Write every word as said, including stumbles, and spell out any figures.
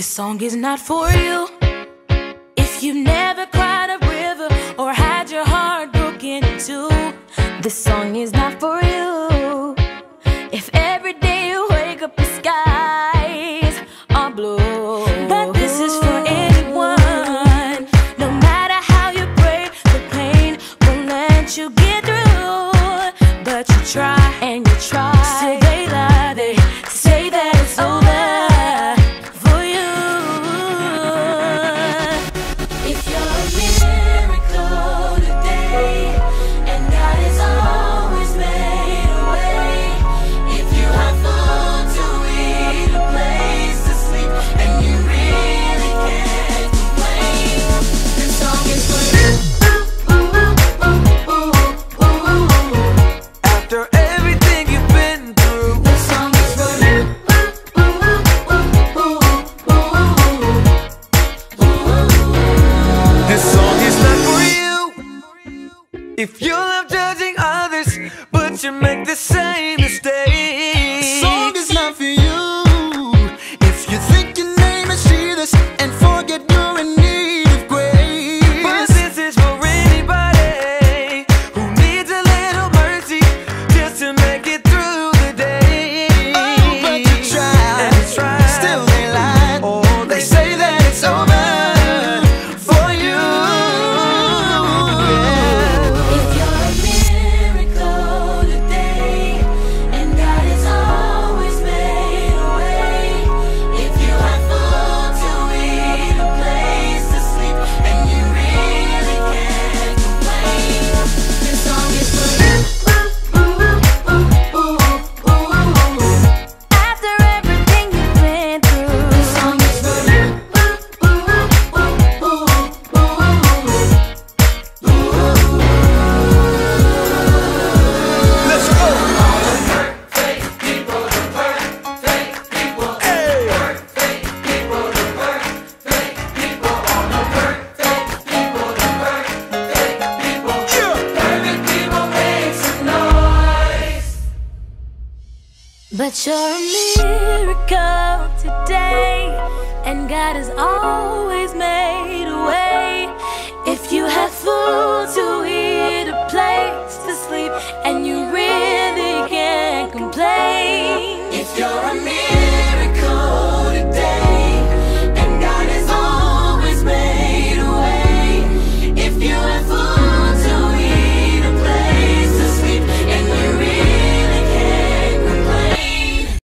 This song is not for you if you've never cried a river or had your heart broken in two. This song is not for you if every day you wake up the skies are blue. But this is for anyone, no matter how you pray, the pain won't let you get through. But you try and you try. Still they lie, they say that it's over for you. If you're a miracle today and God has always made a way, if you have food to eat, a place to sleep, and you really can't complain, this song is for you. After everything you've been through, This song is for you. this song is not for you. If you love judging others, but you make the same mistake, This song is not for you. If you think your name is Jesus and forget you're in need of grace. but this is for anybody who needs a little mercy just to make it through the day. Oh, but you try, and try. still they lie. Oh, They say that it's over for you. If you're a miracle today and God has always made a way, if you have food to eat, a place to sleep, and you really can't complain, this song is for you. After everything you've been through, this song is for you. Let's go. But you're a miracle today, and God has always made